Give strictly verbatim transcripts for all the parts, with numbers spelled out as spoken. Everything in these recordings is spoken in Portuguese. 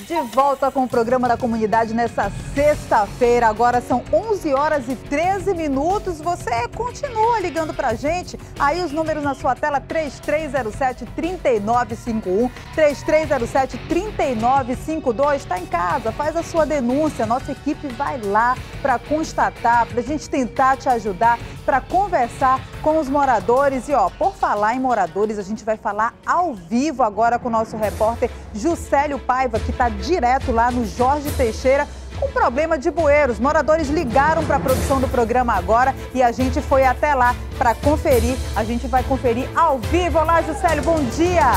De volta com o programa da comunidade nessa sexta-feira. Agora são onze horas e treze minutos. Você continua ligando pra gente. Aí os números na sua tela: três três zero sete, três nove cinco um, três três zero sete, três nove cinco dois. Está em casa, faz a sua denúncia. Nossa equipe vai lá para constatar, para a gente tentar te ajudar, para conversar com os moradores. E ó, por falar em moradores, a gente vai falar ao vivo agora com o nosso repórter Juscelio Paiva, que está direto lá no Jorge Teixeira com problema de bueiros. Moradores ligaram para a produção do programa agora e a gente foi até lá para conferir. A gente vai conferir ao vivo. Olá, Juscelio, bom dia!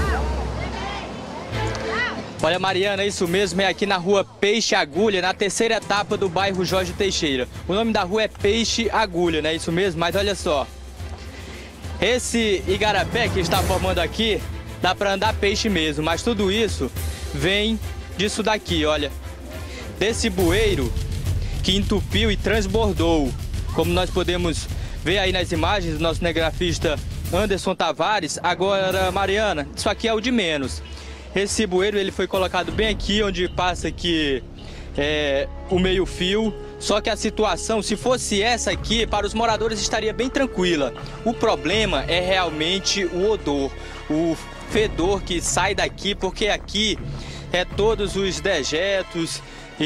Olha, Mariana, isso mesmo, é aqui na rua Peixe Agulha, na terceira etapa do bairro Jorge Teixeira. O nome da rua é Peixe Agulha, não é isso mesmo? Mas olha só, esse igarapé que está formando aqui, dá para andar peixe mesmo, mas tudo isso vem disso daqui, olha, desse bueiro que entupiu e transbordou. Como nós podemos ver aí nas imagens do nosso cinegrafista Anderson Tavares. Agora, Mariana, isso aqui é o de menos. Esse bueiro ele foi colocado bem aqui, onde passa aqui é, o meio-fio. Só que a situação, se fosse essa aqui, para os moradores estaria bem tranquila. O problema é realmente o odor, o fedor que sai daqui, porque aqui é todos os dejetos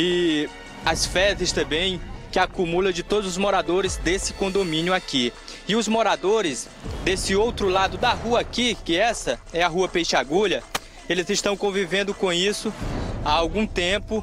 e as fezes também que acumula de todos os moradores desse condomínio aqui. E os moradores desse outro lado da rua aqui, que essa é a rua Peixe Agulha, eles estão convivendo com isso há algum tempo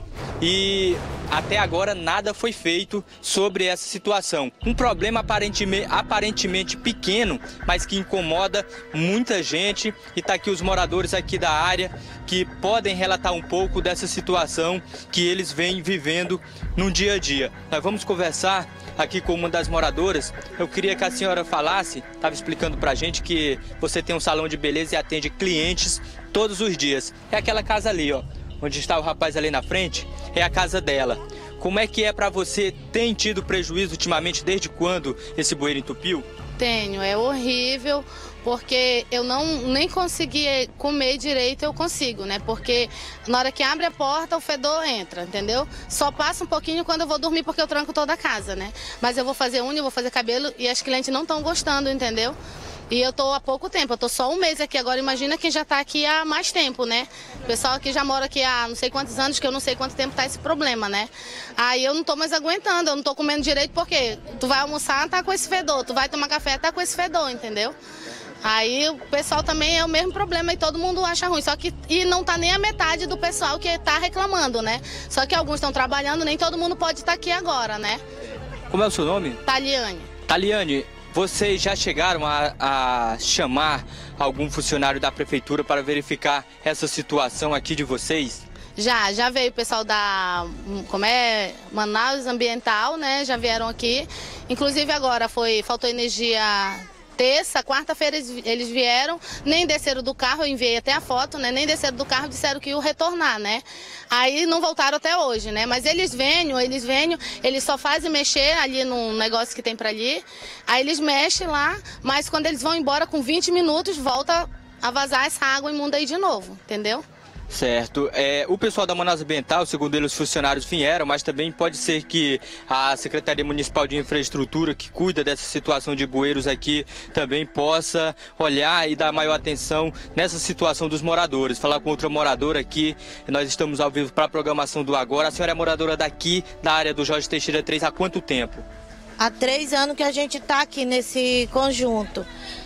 e até agora nada foi feito sobre essa situação. Um problema aparentemente, aparentemente pequeno, mas que incomoda muita gente. E está aqui os moradores aqui da área que podem relatar um pouco dessa situação que eles vêm vivendo no dia a dia. Nós vamos conversar aqui com uma das moradoras. Eu queria que a senhora falasse, estava explicando para a gente que você tem um salão de beleza e atende clientes todos os dias. É aquela casa ali, ó, onde está o rapaz ali na frente, é a casa dela. Como é que é para você? Tem tido prejuízo ultimamente, desde quando esse bueiro entupiu? Tenho, é horrível, porque eu não nem consegui comer direito, eu consigo, né? Porque na hora que abre a porta, o fedor entra, entendeu? Só passa um pouquinho quando eu vou dormir, porque eu tranco toda a casa, né? Mas eu vou fazer unha, eu vou fazer cabelo e as clientes não estão gostando, entendeu? E eu tô há pouco tempo, eu tô só um mês aqui agora, imagina quem já tá aqui há mais tempo, né? O pessoal aqui já mora aqui há não sei quantos anos, que eu não sei quanto tempo tá esse problema, né? Aí eu não tô mais aguentando, eu não tô comendo direito, porque tu vai almoçar, tá com esse fedor, tu vai tomar café, tá com esse fedor, entendeu? Aí o pessoal também é o mesmo problema e todo mundo acha ruim, só que e não tá nem a metade do pessoal que tá reclamando, né? Só que alguns estão trabalhando, nem todo mundo pode estar aqui agora, né? Como é o seu nome? Taliane. Taliane, vocês já chegaram a, a chamar algum funcionário da prefeitura para verificar essa situação aqui de vocês? Já, já veio o pessoal da, como é, Manaus Ambiental, né? Já vieram aqui. Inclusive agora foi, faltou energia terça, quarta-feira eles vieram, nem desceram do carro, eu enviei até a foto, né? Nem desceram do carro, disseram que iam retornar, né? Aí não voltaram até hoje, né? Mas eles vêm, eles vêm, eles só fazem mexer ali no negócio que tem pra ali. Aí eles mexem lá, mas quando eles vão embora com vinte minutos, volta a vazar essa água imunda aí de novo, entendeu? Certo. É, o pessoal da Manaus Ambiental, segundo eles, os funcionários vieram, mas também pode ser que a Secretaria Municipal de Infraestrutura, que cuida dessa situação de bueiros aqui, também possa olhar e dar maior atenção nessa situação dos moradores. Falar com outra moradora aqui, nós estamos ao vivo para a programação do Agora. A senhora é moradora daqui, da área do Jorge Teixeira três, há quanto tempo? Há três anos que a gente está aqui nesse conjunto.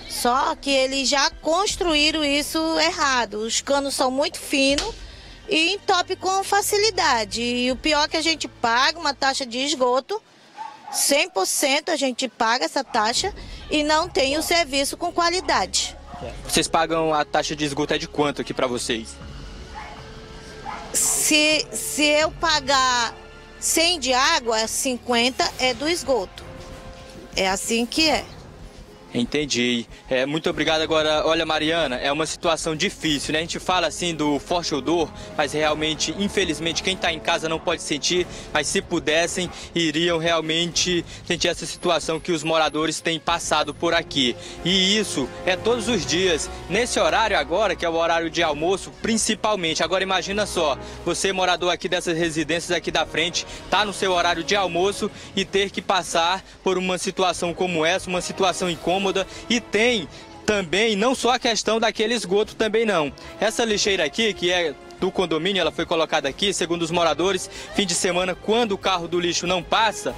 Só que eles já construíram isso errado. Os canos são muito finos e entope com facilidade. E o pior é que a gente paga uma taxa de esgoto, cem por cento a gente paga essa taxa e não tem o serviço com qualidade. Vocês pagam a taxa de esgoto é de quanto aqui para vocês? Se, se eu pagar cem de água, cinquenta é do esgoto. É assim que é. Entendi. É, muito obrigado. Agora, olha, Mariana, é uma situação difícil, né? A gente fala assim do forte odor, mas realmente, infelizmente, quem está em casa não pode sentir, mas se pudessem, iriam realmente sentir essa situação que os moradores têm passado por aqui. E isso é todos os dias, nesse horário agora, que é o horário de almoço, principalmente. Agora imagina só, você morador aqui dessas residências aqui da frente, tá no seu horário de almoço e ter que passar por uma situação como essa, uma situação incômoda. E tem também, não só a questão daquele esgoto também não. Essa lixeira aqui, que é do condomínio, ela foi colocada aqui, segundo os moradores, fim de semana, quando o carro do lixo não passa,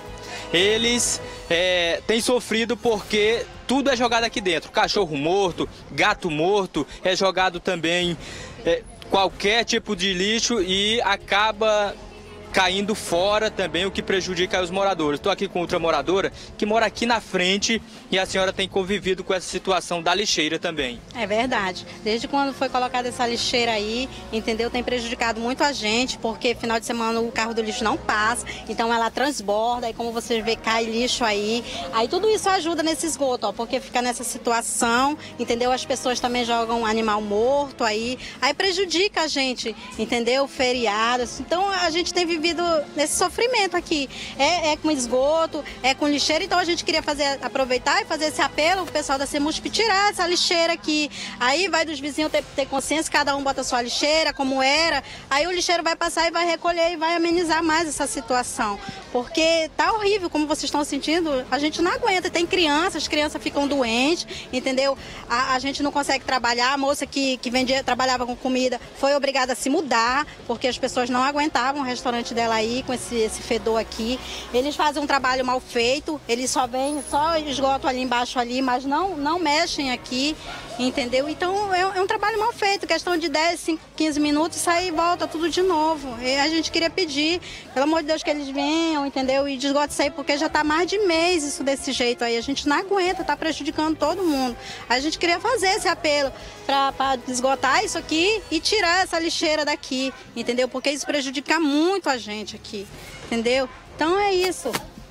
eles é, têm sofrido porque tudo é jogado aqui dentro. Cachorro morto, gato morto, é jogado também é, qualquer tipo de lixo e acaba caindo fora também, o que prejudica os moradores. Estou aqui com outra moradora que mora aqui na frente e a senhora tem convivido com essa situação da lixeira também. É verdade. Desde quando foi colocada essa lixeira aí, entendeu? Tem prejudicado muito a gente, porque final de semana o carro do lixo não passa, então ela transborda e como vocês vê, cai lixo aí. Aí tudo isso ajuda nesse esgoto, ó, porque fica nessa situação, entendeu? As pessoas também jogam um animal morto aí, aí prejudica a gente, entendeu? Feriados. Então a gente tem vivido nesse sofrimento aqui. É, é com esgoto, é com lixeira, então a gente queria fazer, aproveitar e fazer esse apelo pro pessoal da Semusp tirar essa lixeira aqui. Aí vai dos vizinhos ter, ter consciência, cada um bota a sua lixeira, como era, aí o lixeiro vai passar e vai recolher e vai amenizar mais essa situação. Porque tá horrível, como vocês estão sentindo, a gente não aguenta, tem crianças, as crianças ficam doentes, entendeu? A, a gente não consegue trabalhar, a moça que, que vendia, trabalhava com comida foi obrigada a se mudar, porque as pessoas não aguentavam o restaurante dela aí, com esse, esse fedor aqui. Eles fazem um trabalho mal feito, eles só vêm, só esgotam ali embaixo ali, mas não, não mexem aqui, entendeu? Então é, é um trabalho mal feito, questão de dez, cinco, quinze minutos, sai e volta tudo de novo. E a gente queria pedir, pelo amor de Deus, que eles venham, entendeu? E desgote isso aí, porque já está mais de mês isso desse jeito aí, a gente não aguenta, está prejudicando todo mundo. A gente queria fazer esse apelo para desgotar isso aqui e tirar essa lixeira daqui, entendeu? Porque isso prejudica muito a gente aqui, entendeu? Então é isso.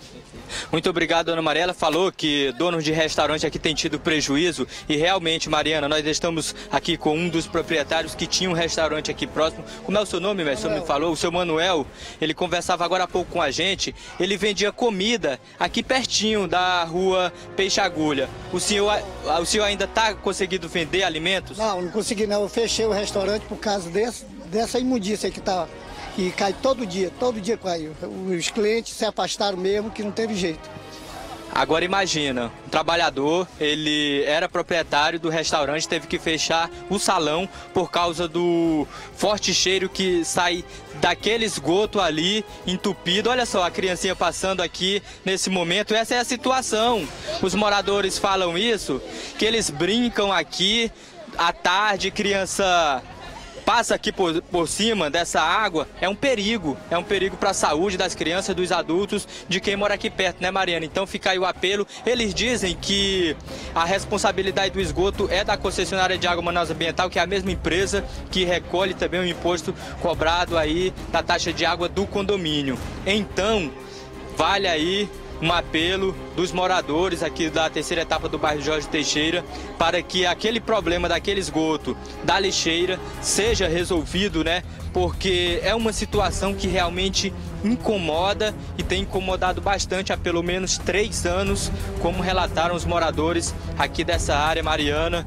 Muito obrigado, Dona Maria. Ela falou que donos de restaurante aqui têm tido prejuízo e realmente, Mariana, nós estamos aqui com um dos proprietários que tinha um restaurante aqui próximo. Como é o seu nome, mestre? O senhor me falou, o seu Manuel, ele conversava agora há pouco com a gente, ele vendia comida aqui pertinho da rua Peixe Agulha. O senhor, o senhor ainda está conseguindo vender alimentos? Não, não consegui não. Eu fechei o restaurante por causa desse, dessa imundícia que está... que cai todo dia, todo dia caiu. Os clientes se afastaram mesmo, que não teve jeito. Agora imagina, um trabalhador, ele era proprietário do restaurante, teve que fechar o salão por causa do forte cheiro que sai daquele esgoto ali, entupido. Olha só a criancinha passando aqui nesse momento, essa é a situação. Os moradores falam isso, que eles brincam aqui à tarde, criança... passa aqui por, por cima dessa água, é um perigo, é um perigo para a saúde das crianças, dos adultos, de quem mora aqui perto, né, Mariana? Então fica aí o apelo. Eles dizem que a responsabilidade do esgoto é da concessionária de água Manaus Ambiental, que é a mesma empresa que recolhe também o imposto cobrado aí da taxa de água do condomínio. Então, vale aí um apelo dos moradores aqui da terceira etapa do bairro Jorge Teixeira para que aquele problema daquele esgoto, da lixeira, seja resolvido, né? Porque é uma situação que realmente incomoda e tem incomodado bastante há pelo menos três anos, como relataram os moradores aqui dessa área, Mariana.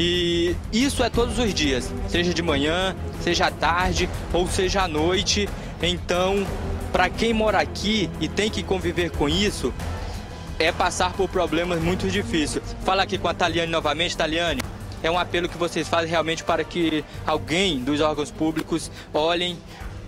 E isso é todos os dias, seja de manhã, seja à tarde ou seja à noite. Então, para quem mora aqui e tem que conviver com isso, é passar por problemas muito difíceis. Fala aqui com a Taliane novamente. Taliane, é um apelo que vocês fazem realmente para que alguém dos órgãos públicos olhem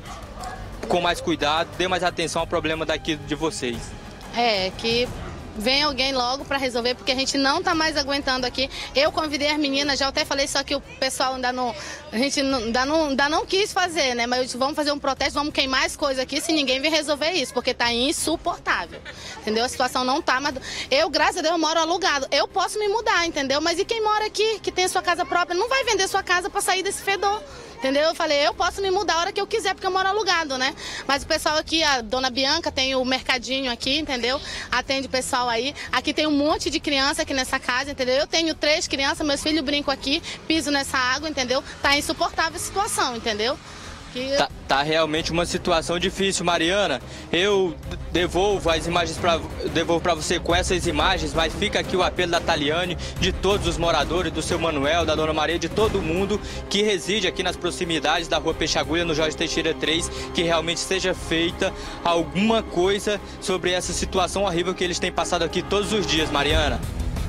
com mais cuidado, dê mais atenção ao problema daqui de vocês. É, que vem alguém logo para resolver, porque a gente não tá mais aguentando aqui. Eu convidei as meninas, já até falei, só que o pessoal ainda não, a gente não, ainda, não, ainda não quis fazer, né? Mas vamos fazer um protesto, vamos queimar as coisas aqui se ninguém vir resolver isso, porque tá insuportável, entendeu? A situação não tá, mas eu, graças a Deus, moro alugado. Eu posso me mudar, entendeu? Mas e quem mora aqui, que tem a sua casa própria, não vai vender sua casa para sair desse fedor, entendeu? Eu falei, eu posso me mudar a hora que eu quiser, porque eu moro alugado, né? Mas o pessoal aqui, a dona Bianca tem o mercadinho aqui, entendeu? Atende o pessoal aí. Aqui tem um monte de criança aqui nessa casa, entendeu? Eu tenho três crianças, meus filhos brincam aqui, piso nessa água, entendeu? Tá insuportável a situação, entendeu? Que... Tá, tá realmente uma situação difícil, Mariana. Eu devolvo as imagens para devolvo para você com essas imagens, mas fica aqui o apelo da Taliane, de todos os moradores, do seu Manuel, da dona Maria, de todo mundo que reside aqui nas proximidades da rua Peixe Agulha, no Jorge Teixeira três, que realmente seja feita alguma coisa sobre essa situação horrível que eles têm passado aqui todos os dias, Mariana.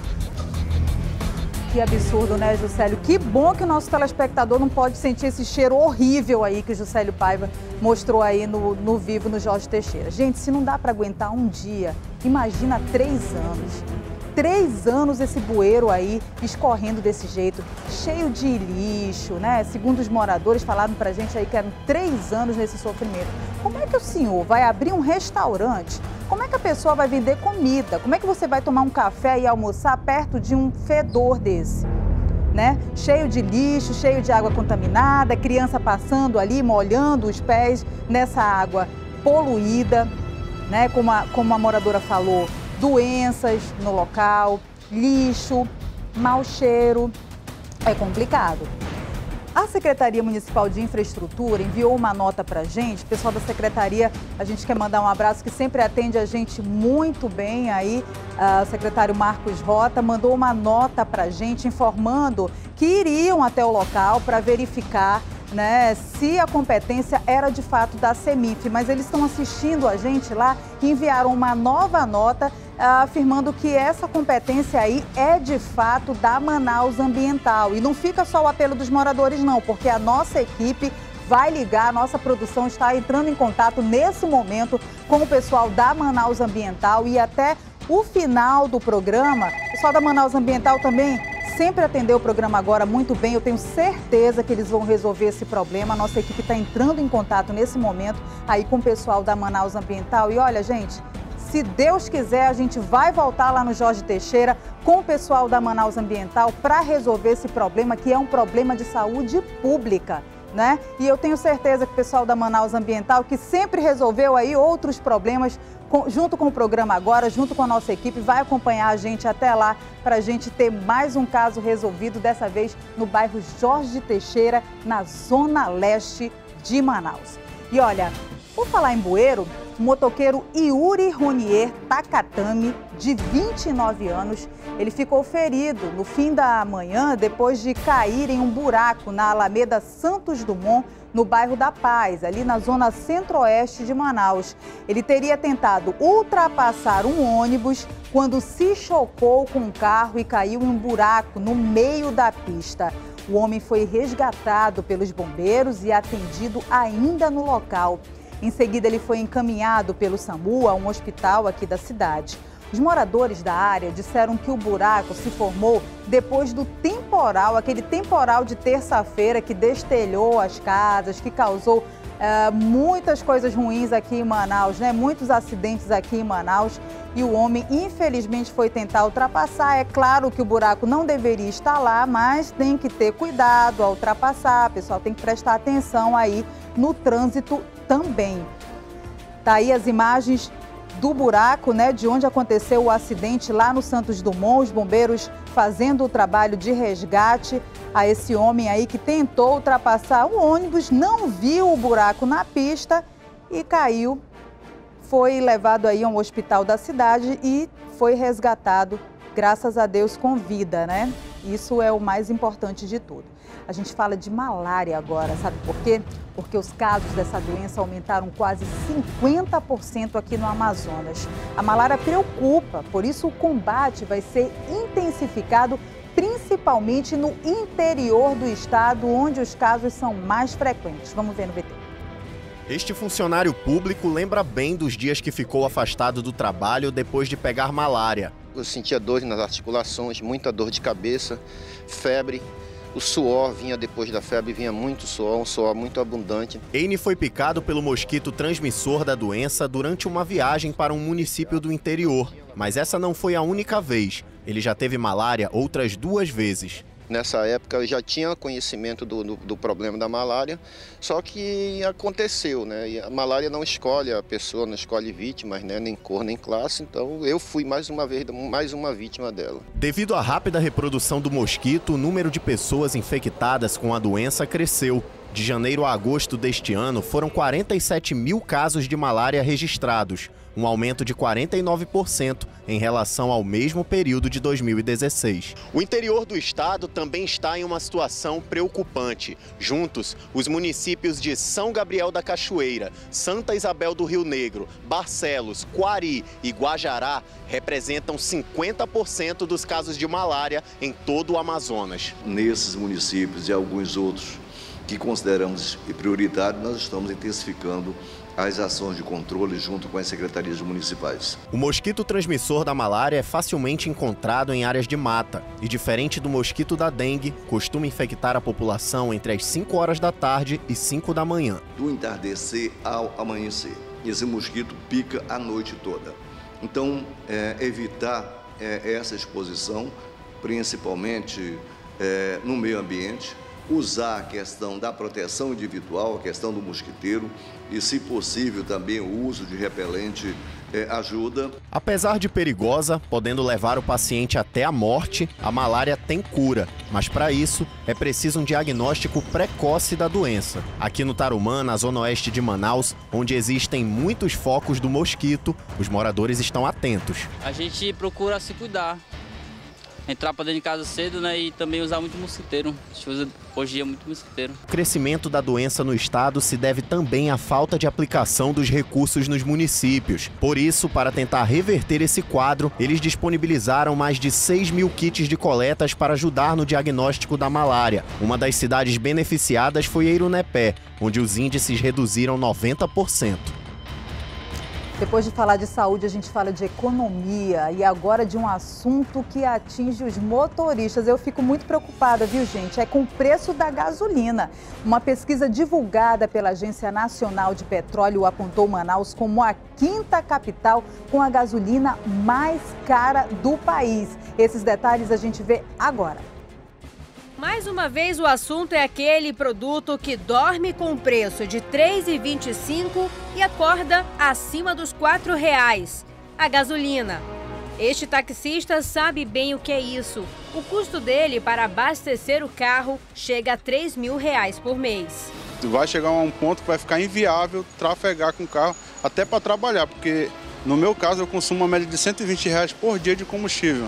Que absurdo, né, Juscelio? Que bom que o nosso telespectador não pode sentir esse cheiro horrível aí que o Juscelio Paiva mostrou aí no, no vivo no Jorge Teixeira. Gente, se não dá para aguentar um dia, imagina três anos. Três anos esse bueiro aí escorrendo desse jeito, cheio de lixo, né? Segundo os moradores falaram pra gente aí que eram três anos nesse sofrimento. Como é que o senhor vai abrir um restaurante? Como é que a pessoa vai vender comida? Como é que você vai tomar um café e almoçar perto de um fedor desse? Né? Cheio de lixo, cheio de água contaminada, criança passando ali, molhando os pés nessa água poluída, né? Como a, como a moradora falou, doenças no local, lixo, mau cheiro, é complicado. A Secretaria Municipal de Infraestrutura enviou uma nota para a gente. O pessoal da Secretaria, a gente quer mandar um abraço, que sempre atende a gente muito bem aí. O secretário Marcos Rota mandou uma nota para a gente informando que iriam até o local para verificar, né, se a competência era de fato da CEMIF, mas eles estão assistindo a gente lá e enviaram uma nova nota afirmando que essa competência aí é de fato da Manaus Ambiental. E não fica só o apelo dos moradores não, porque a nossa equipe vai ligar, a nossa produção está entrando em contato nesse momento com o pessoal da Manaus Ambiental e até o final do programa, o pessoal da Manaus Ambiental também sempre atendeu o programa agora muito bem, eu tenho certeza que eles vão resolver esse problema. A nossa equipe está entrando em contato nesse momento aí com o pessoal da Manaus Ambiental. E olha, gente, se Deus quiser, a gente vai voltar lá no Jorge Teixeira com o pessoal da Manaus Ambiental para resolver esse problema, que é um problema de saúde pública, né? E eu tenho certeza que o pessoal da Manaus Ambiental, que sempre resolveu aí outros problemas, com, junto com o programa agora, junto com a nossa equipe, vai acompanhar a gente até lá para a gente ter mais um caso resolvido, dessa vez no bairro Jorge Teixeira, na zona leste de Manaus. E olha, por falar em bueiro, o motoqueiro Yuri Ronier Takatami, de vinte e nove anos, ele ficou ferido no fim da manhã depois de cair em um buraco na Alameda Santos Dumont, no bairro da Paz, ali na zona centro-oeste de Manaus. Ele teria tentado ultrapassar um ônibus quando se chocou com um carro e caiu em um buraco no meio da pista. O homem foi resgatado pelos bombeiros e atendido ainda no local. Em seguida, ele foi encaminhado pelo SAMU a um hospital aqui da cidade. Os moradores da área disseram que o buraco se formou depois do temporal, aquele temporal de terça-feira que destelhou as casas, que causou uh, muitas coisas ruins aqui em Manaus, né? Muitos acidentes aqui em Manaus. E o homem, infelizmente, foi tentar ultrapassar. É claro que o buraco não deveria estar lá, mas tem que ter cuidado ao ultrapassar. O pessoal tem que prestar atenção aí no trânsito também. Tá aí as imagens do buraco, né, de onde aconteceu o acidente lá no Santos Dumont, os bombeiros fazendo o trabalho de resgate a esse homem aí que tentou ultrapassar o ônibus, não viu o buraco na pista e caiu, foi levado aí a um hospital da cidade e foi resgatado, graças a Deus, com vida, né? Isso é o mais importante de tudo. A gente fala de malária agora, sabe por quê? Porque os casos dessa doença aumentaram quase cinquenta por cento aqui no Amazonas. A malária preocupa, por isso o combate vai ser intensificado, principalmente no interior do estado, onde os casos são mais frequentes. Vamos ver no B T. Este funcionário público lembra bem dos dias que ficou afastado do trabalho depois de pegar malária. Eu sentia dor nas articulações, muita dor de cabeça, febre. O suor vinha depois da febre, vinha muito suor, um suor muito abundante. Heine foi picado pelo mosquito transmissor da doença durante uma viagem para um município do interior. Mas essa não foi a única vez. Ele já teve malária outras duas vezes. Nessa época eu já tinha conhecimento do, do, do problema da malária, só que aconteceu, né? E a malária não escolhe a pessoa, não escolhe vítimas, né? Nem cor, nem classe, então eu fui mais uma vez, mais uma vítima dela. Devido à rápida reprodução do mosquito, o número de pessoas infectadas com a doença cresceu. De janeiro a agosto deste ano, foram quarenta e sete mil casos de malária registrados, um aumento de quarenta e nove por cento em relação ao mesmo período de dois mil e dezesseis. O interior do estado também está em uma situação preocupante. Juntos, os municípios de São Gabriel da Cachoeira, Santa Isabel do Rio Negro, Barcelos, Quari e Guajará representam cinquenta por cento dos casos de malária em todo o Amazonas. Nesses municípios e alguns outros que consideramos prioritários, nós estamos intensificando as ações de controle junto com as secretarias municipais. O mosquito transmissor da malária é facilmente encontrado em áreas de mata e, diferente do mosquito da dengue, costuma infectar a população entre as cinco horas da tarde e cinco da manhã. Do entardecer ao amanhecer. Esse mosquito pica a noite toda. Então, é, evitar é, essa exposição, principalmente é, no meio ambiente, usar a questão da proteção individual, a questão do mosquiteiro e, se possível, também o uso de repelente é, ajuda. Apesar de perigosa, podendo levar o paciente até a morte, a malária tem cura. Mas para isso, é preciso um diagnóstico precoce da doença. Aqui no Tarumã, na zona oeste de Manaus, onde existem muitos focos do mosquito, os moradores estão atentos. A gente procura se cuidar. Entrar para dentro de casa cedo, né, e também usar muito mosquiteiro. A gente usa hoje em dia muito mosquiteiro. O crescimento da doença no estado se deve também à falta de aplicação dos recursos nos municípios. Por isso, para tentar reverter esse quadro, eles disponibilizaram mais de seis mil kits de coletas para ajudar no diagnóstico da malária. Uma das cidades beneficiadas foi Eirunepé, onde os índices reduziram noventa por cento. Depois de falar de saúde, a gente fala de economia e agora de um assunto que atinge os motoristas. Eu fico muito preocupada, viu, gente? É com o preço da gasolina. Uma pesquisa divulgada pela Agência Nacional de Petróleo apontou Manaus como a quinta capital com a gasolina mais cara do país. Esses detalhes a gente vê agora. Mais uma vez, o assunto é aquele produto que dorme com preço de três reais e vinte e cinco centavos e acorda acima dos quatro reais. A gasolina. Este taxista sabe bem o que é isso. O custo dele para abastecer o carro chega a três mil reais por mês. Vai chegar a um ponto que vai ficar inviável trafegar com o carro até para trabalhar, porque no meu caso eu consumo uma média de cento e vinte reais por dia de combustível.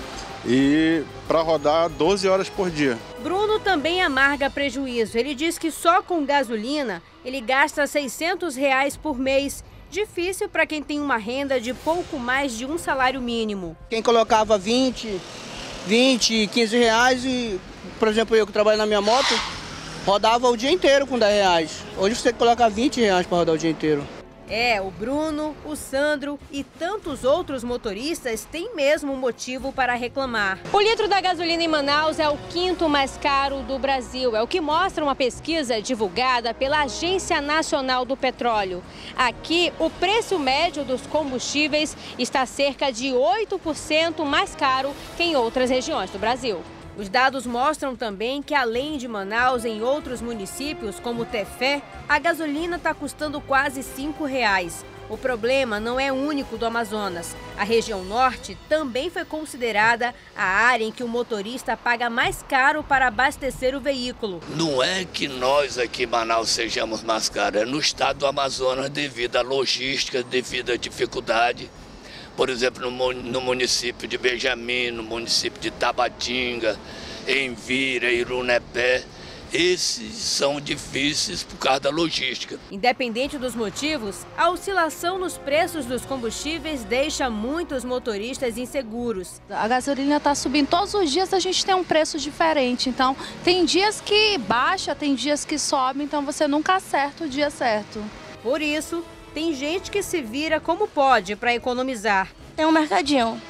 E para rodar doze horas por dia. Bruno também amarga prejuízo. Ele diz que só com gasolina ele gasta seiscentos reais por mês. Difícil para quem tem uma renda de pouco mais de um salário mínimo. Quem colocava vinte, vinte, quinze reais e, por exemplo, eu que trabalho na minha moto, rodava o dia inteiro com dez reais. Hoje você coloca vinte reais para rodar o dia inteiro. É, o Bruno, o Sandro e tantos outros motoristas têm mesmo motivo para reclamar. O litro da gasolina em Manaus é o quinto mais caro do Brasil. É o que mostra uma pesquisa divulgada pela Agência Nacional do Petróleo. Aqui, o preço médio dos combustíveis está cerca de oito por cento mais caro que em outras regiões do Brasil. Os dados mostram também que, além de Manaus, em outros municípios, como Tefé, a gasolina está custando quase cinco reais. O problema não é único do Amazonas. A região norte também foi considerada a área em que o motorista paga mais caro para abastecer o veículo. Não é que nós aqui em Manaus sejamos mais caros, é no estado do Amazonas devido à logística, devido à dificuldade. Por exemplo, no, no município de Benjamin, no município de Tabatinga, Envira, Eirunepé, esses são difíceis por causa da logística. Independente dos motivos, a oscilação nos preços dos combustíveis deixa muitos motoristas inseguros. A gasolina está subindo, todos os dias a gente tem um preço diferente, então tem dias que baixa, tem dias que sobe, então você nunca acerta o dia certo. Por isso, tem gente que se vira como pode para economizar. Tem um mercadinho.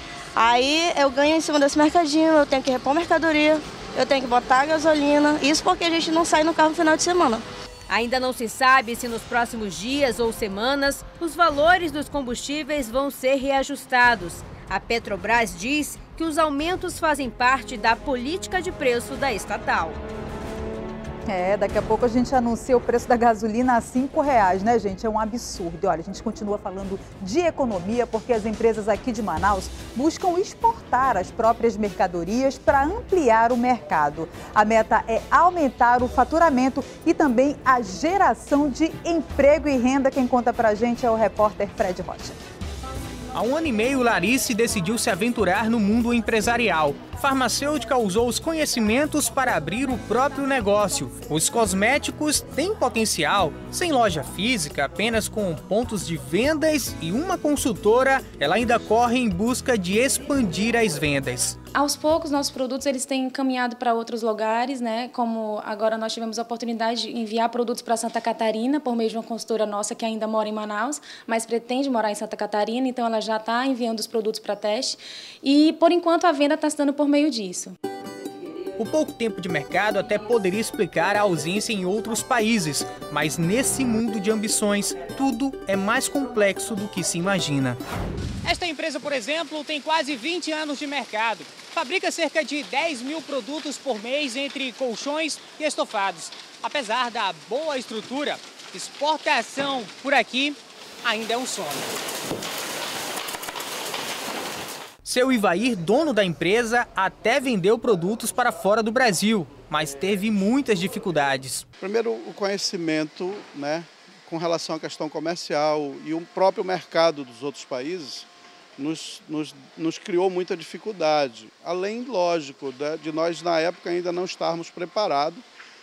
Aí eu ganho em cima desse mercadinho, eu tenho que repor mercadoria, eu tenho que botar a gasolina. Isso porque a gente não sai no carro no final de semana. Ainda não se sabe se nos próximos dias ou semanas os valores dos combustíveis vão ser reajustados. A Petrobras diz que os aumentos fazem parte da política de preço da estatal. É, daqui a pouco a gente anuncia o preço da gasolina a cinco reais, né, gente? É um absurdo. E olha, a gente continua falando de economia porque as empresas aqui de Manaus buscam exportar as próprias mercadorias para ampliar o mercado. A meta é aumentar o faturamento e também a geração de emprego e renda. Quem conta pra gente é o repórter Fred Rocha. Há um ano e meio, Larice decidiu se aventurar no mundo empresarial. Farmacêutica usou os conhecimentos para abrir o próprio negócio. Os cosméticos têm potencial. Sem loja física, apenas com pontos de vendas e uma consultora, ela ainda corre em busca de expandir as vendas. Aos poucos, nossos produtos eles têm caminhado para outros lugares, né? Como agora nós tivemos a oportunidade de enviar produtos para Santa Catarina por meio de uma consultora nossa que ainda mora em Manaus, mas pretende morar em Santa Catarina, então ela já está enviando os produtos para teste. E, por enquanto, a venda está se dando por meio disso. O pouco tempo de mercado até poderia explicar a ausência em outros países, mas nesse mundo de ambições, tudo é mais complexo do que se imagina. Esta empresa, por exemplo, tem quase vinte anos de mercado. Fabrica cerca de dez mil produtos por mês entre colchões e estofados. Apesar da boa estrutura, exportação por aqui ainda é um sonho. Seu Ivair, dono da empresa, até vendeu produtos para fora do Brasil, mas teve muitas dificuldades. Primeiro, o conhecimento, né, com relação à questão comercial e o próprio mercado dos outros países nos, nos, nos criou muita dificuldade. Além, lógico, de nós, na época, ainda não estarmos preparados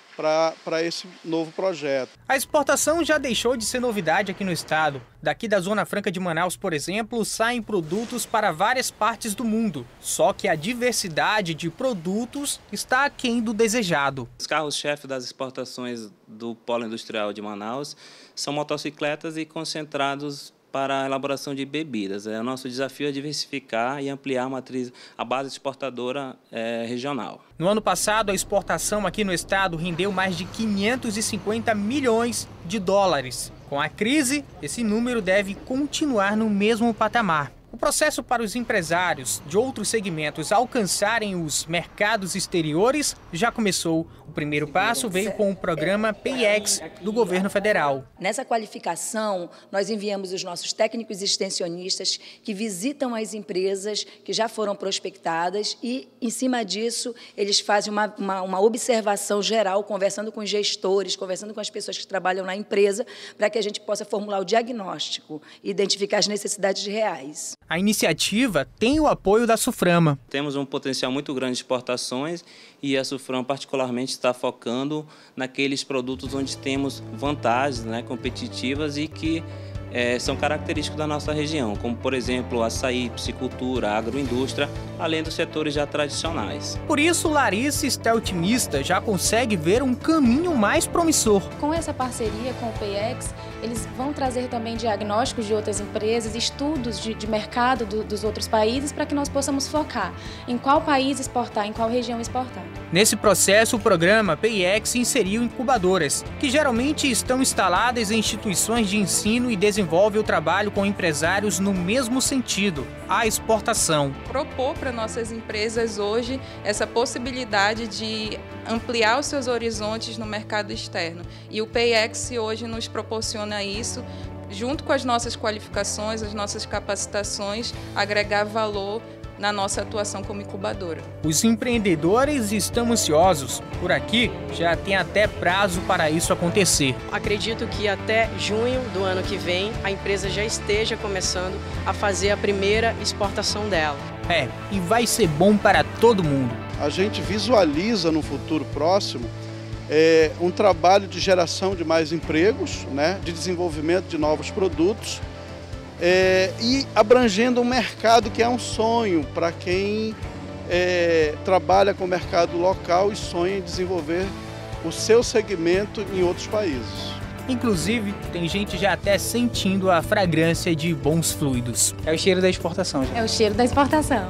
para esse novo projeto. A exportação já deixou de ser novidade aqui no estado. Daqui da Zona Franca de Manaus, por exemplo, saem produtos para várias partes do mundo. Só que a diversidade de produtos está aquém do desejado. Os carros-chefe das exportações do polo industrial de Manaus são motocicletas e concentrados para a elaboração de bebidas. O nosso desafio é diversificar e ampliar a matriz, a base exportadora é, regional. No ano passado, a exportação aqui no estado rendeu mais de quinhentos e cinquenta milhões de dólares. Com a crise, esse número deve continuar no mesmo patamar. O processo para os empresários de outros segmentos alcançarem os mercados exteriores já começou. O primeiro passo veio com o programa P I E X do governo federal. Nessa qualificação, nós enviamos os nossos técnicos extensionistas que visitam as empresas que já foram prospectadas e, em cima disso, eles fazem uma, uma, uma observação geral, conversando com os gestores, conversando com as pessoas que trabalham na empresa, para que a gente possa formular o diagnóstico e identificar as necessidades reais. A iniciativa tem o apoio da Suframa. Temos um potencial muito grande de exportações e a Suframa particularmente está focando naqueles produtos onde temos vantagens, né, competitivas e que é, são característicos da nossa região, como, por exemplo, açaí, piscicultura, agroindústria, além dos setores já tradicionais. Por isso, Larice está otimista, já consegue ver um caminho mais promissor. Com essa parceria com o P I E X, eles vão trazer também diagnósticos de outras empresas, estudos de, de mercado do, dos outros países, para que nós possamos focar em qual país exportar, em qual região exportar. Nesse processo, o programa P I E X inseriu incubadoras, que geralmente estão instaladas em instituições de ensino e desenvolve o trabalho com empresários no mesmo sentido, a exportação. Propor para nossas empresas hoje essa possibilidade de ampliar os seus horizontes no mercado externo. E o P I E X hoje nos proporciona isso, junto com as nossas qualificações, as nossas capacitações, agregar valor na nossa atuação como incubadora. Os empreendedores estão ansiosos. Por aqui, já tem até prazo para isso acontecer. Acredito que até junho do ano que vem, a empresa já esteja começando a fazer a primeira exportação dela. É, e vai ser bom para todo mundo. A gente visualiza no futuro próximo é, um trabalho de geração de mais empregos, né, de desenvolvimento de novos produtos, É, e abrangendo um mercado que é um sonho para quem é, trabalha com o mercado local e sonha em desenvolver o seu segmento em outros países. Inclusive, tem gente já até sentindo a fragrância de bons fluidos. É o cheiro da exportação. Já. É o cheiro da exportação.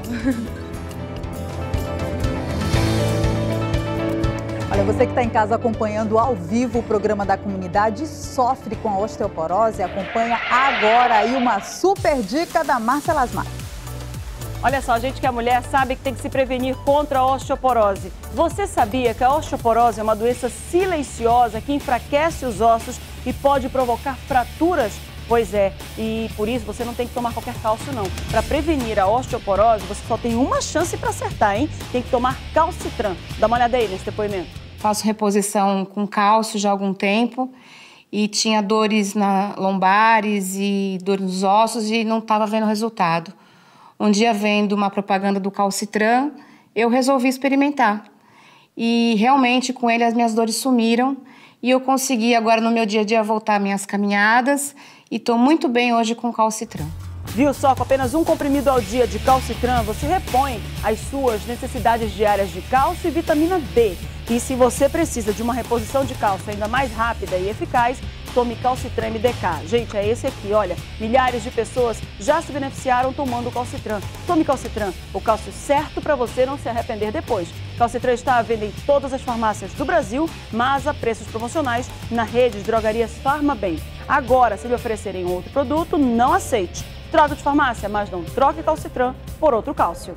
Olha, você que está em casa acompanhando ao vivo o programa da comunidade e sofre com a osteoporose, acompanha agora aí uma super dica da Márcia Lasmar. Olha só, a gente que é mulher sabe que tem que se prevenir contra a osteoporose. Você sabia que a osteoporose é uma doença silenciosa que enfraquece os ossos e pode provocar fraturas? Pois é, e por isso você não tem que tomar qualquer cálcio não. Para prevenir a osteoporose, você só tem uma chance para acertar, hein? Tem que tomar Calcitran. Dá uma olhada aí nesse depoimento. Faço reposição com cálcio já há algum tempo e tinha dores na lombares e dores nos ossos e não estava vendo resultado. Um dia, vendo uma propaganda do Calcitran, eu resolvi experimentar. E realmente, com ele, as minhas dores sumiram e eu consegui agora, no meu dia a dia, voltar às minhas caminhadas e estou muito bem hoje com o Calcitran. Viu só, com apenas um comprimido ao dia de Calcitran, você repõe as suas necessidades diárias de cálcio e vitamina D. E se você precisa de uma reposição de cálcio ainda mais rápida e eficaz, tome Calcitran M D K. Gente, é esse aqui, olha, milhares de pessoas já se beneficiaram tomando o Calcitran. Tome Calcitran, o cálcio certo para você não se arrepender depois. Calcitran está à venda em todas as farmácias do Brasil, mas a preços promocionais na rede de drogarias Farmabem. Agora, se lhe oferecerem outro produto, não aceite. Troca de farmácia, mas não troque Calcitran por outro cálcio.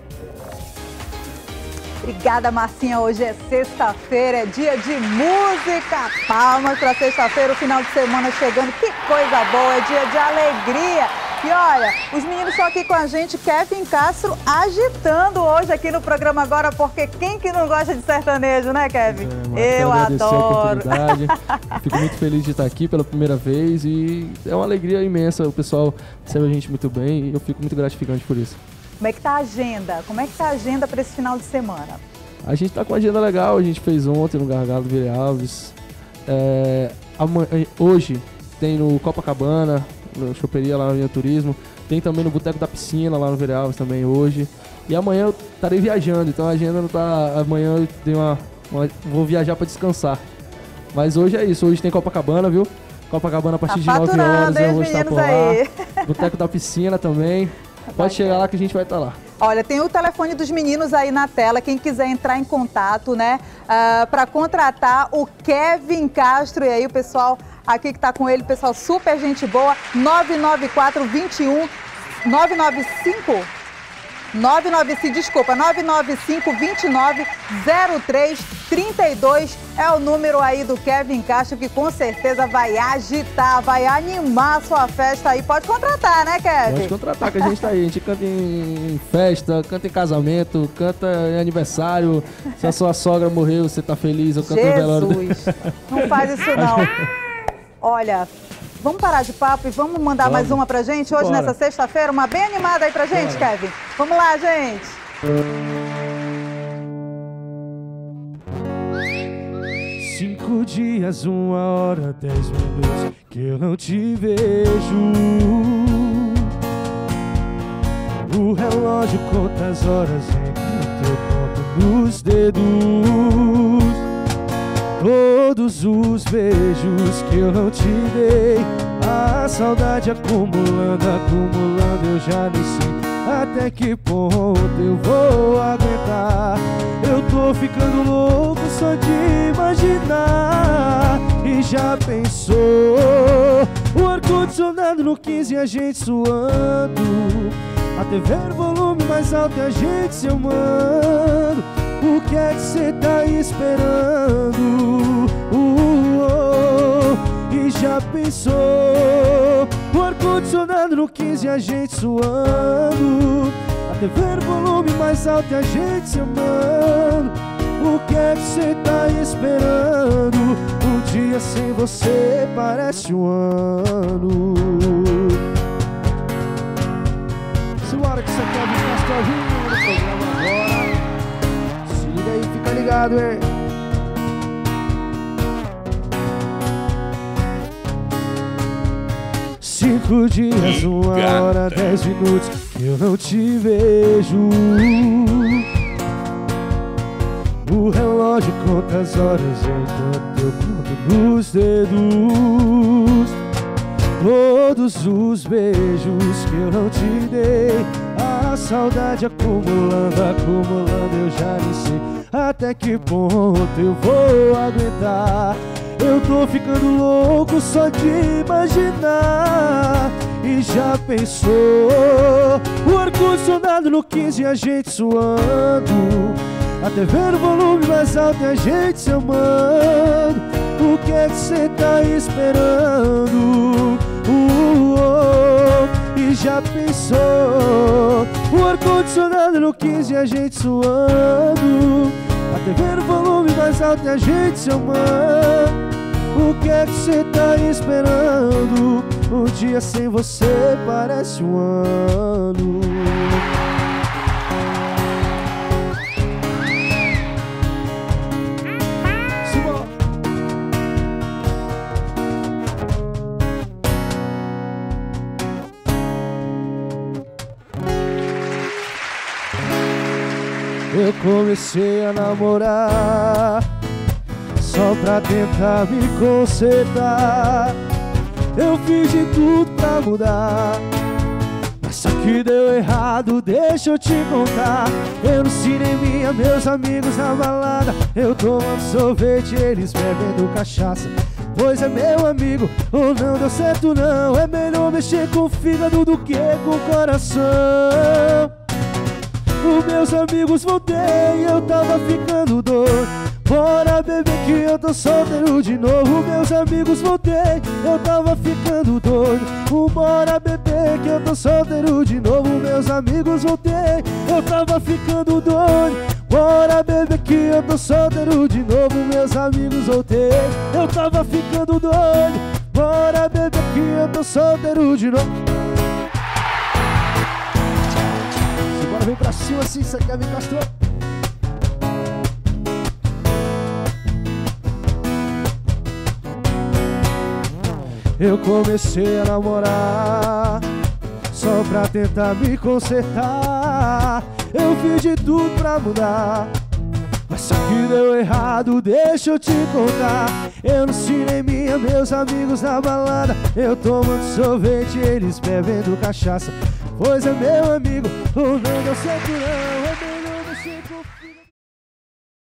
Obrigada, Marcinha. Hoje é sexta-feira, é dia de música. Palmas para sexta-feira, o final de semana chegando. Que coisa boa, é dia de alegria. E olha, os meninos estão aqui com a gente, Kevin Castro agitando hoje aqui no programa agora, porque quem que não gosta de sertanejo, né, Kevin? É, Eu adoro. A Fico muito feliz de estar aqui pela primeira vez e é uma alegria imensa. O pessoal recebe a gente muito bem e eu fico muito gratificante por isso. Como é que tá a agenda? Como é que tá a agenda para esse final de semana? A gente tá com uma agenda legal, a gente fez ontem no Gargalo do Vire Alves. É, amanhã, hoje tem no Copacabana, no Choperia lá no Vinha Turismo. Tem também no Boteco da Piscina lá no Vire Alves também hoje. E amanhã eu estarei viajando, então a agenda não tá... Amanhã eu tenho uma, uma, vou viajar para descansar. Mas hoje é isso, hoje tem Copacabana, viu? Copacabana a partir tá de nove horas eu vou estar por aí. lá. Boteco da Piscina também. Pode chegar lá que a gente vai estar lá. Olha, tem o telefone dos meninos aí na tela, quem quiser entrar em contato, né, uh, para contratar o Kevin Castro. E aí o pessoal aqui que tá com ele, pessoal super gente boa, nove nove quatro, dois um, nove nove cinco, nove nove cinco, desculpa, nove nove cinco, dois nove, zero três três dois é o número aí do Kevin Castro, que com certeza vai agitar, vai animar a sua festa aí. Pode contratar, né, Kevin? Pode contratar, que a gente tá aí. A gente canta em festa, canta em casamento, canta em aniversário. Se a sua sogra morreu, você tá feliz, eu canto em velório. Jesus, não faz isso não. Olha, vamos parar de papo e vamos mandar vamos. mais uma pra gente hoje, Bora. nessa sexta-feira. Uma bem animada aí pra gente, Bora. Kevin. Vamos lá, gente. Cinco dias, uma hora, dez minutos que eu não te vejo. O relógio conta as horas enquanto eu conto nos dedos. Todos os beijos que eu não te dei, a saudade acumulando, acumulando, eu já nem sei até que ponto eu vou aguentar. Eu tô ficando louco só de imaginar. E já pensou o ar-condicionado no quinze e a gente suando, a T V no volume mais alto e a gente se amando. O que é que cê tá esperando? Uh, uh, uh. E já pensou o ar-condicionado no quinze e a gente suando, a T V no volume mais alto e a gente se amando. O que é que cê tá esperando? Um dia sem você parece um ano. Simbora que você quer vir Castorrinho no programa agora. Se liga aí, fica ligado, hein? Cinco dias, uma hora, dez minutos que eu não te vejo. O relógio conta as horas enquanto eu conto nos dedos. Todos os beijos que eu não te dei, a saudade acumulando, acumulando, eu já nem sei até que ponto eu vou aguentar. Eu tô ficando louco só de imaginar. E já pensou o ar-condicionado no quinze e a gente suando, a T V no volume mais alto e a gente se amando. O que é que cê tá esperando? Uh, oh. E já pensou o ar-condicionado no quinze e a gente suando, a T V no volume mais alto e a gente se amando. O que é que cê tá esperando? Um dia sem você parece um ano. Eu comecei a namorar só pra tentar me consertar. Eu fiz de tudo pra mudar, mas só que deu errado, deixa eu te contar. Eu no cinema, meus amigos na balada, eu tomando sorvete, eles bebendo cachaça. Pois é, meu amigo, ou não deu certo não, é melhor mexer com o fígado do que com o coração. Os meus amigos voltei, eu tava ficando doido. Bora beber que eu tô solteiro de novo. Meus amigos voltei, eu tava ficando doido. Bora beber que eu tô solteiro de novo. Meus amigos voltei, eu tava ficando doido. Bora beber que eu tô solteiro de novo. Meus amigos voltei, eu tava ficando doido. Bora beber que eu tô solteiro de novo. Bora, vem pra cima assim, você quer me Castro? Eu comecei a namorar só pra tentar me consertar. Eu fiz de tudo pra mudar, mas só que deu errado, deixa eu te contar. Eu no cinema, meus amigos na balada, eu tomando sorvete, eles bebendo cachaça. Pois é, meu amigo, ou não deu certo não,